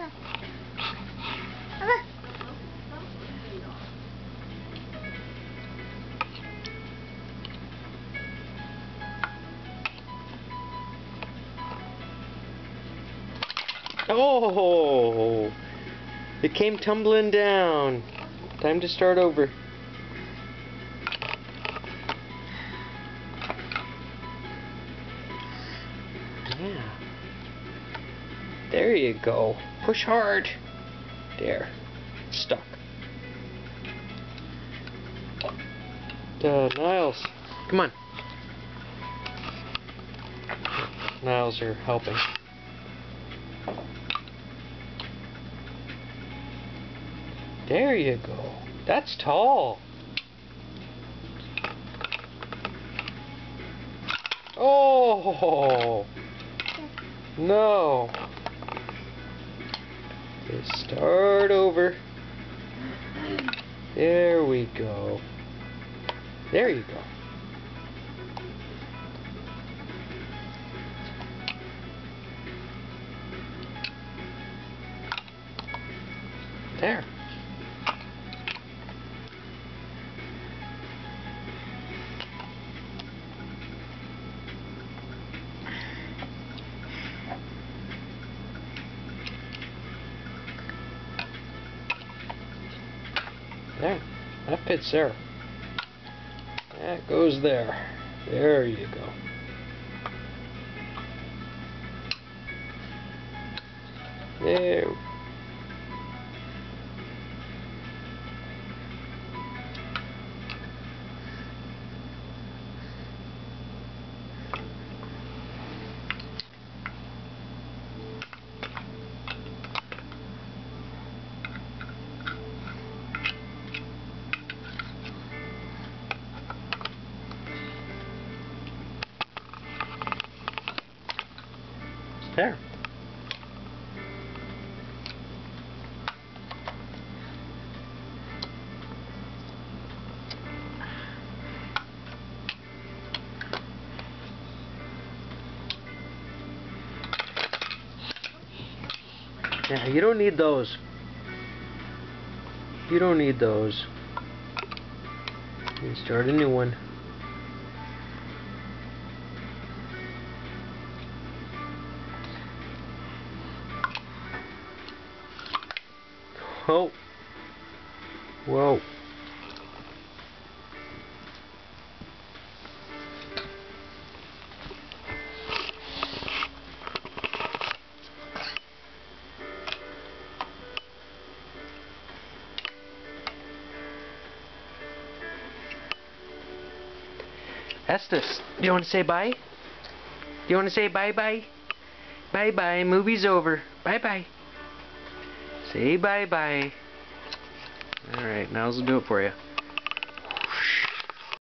Oh! It came tumbling down. Time to start over. Yeah. There you go. Push hard. There. Stuck. Niles. Come on. Niles are helping. There you go. That's tall. Oh! No. Okay, start over. There we go. There you go. There. There. That fits there. That goes there. There you go. There. There. Yeah, you don't need those. You don't need those. You start a new one. Oh. Whoa. Estes, do you want to say bye? Do you want to say bye-bye? Bye-bye, movie's over. Bye-bye. Say bye-bye. Alright, now I'll do it for you.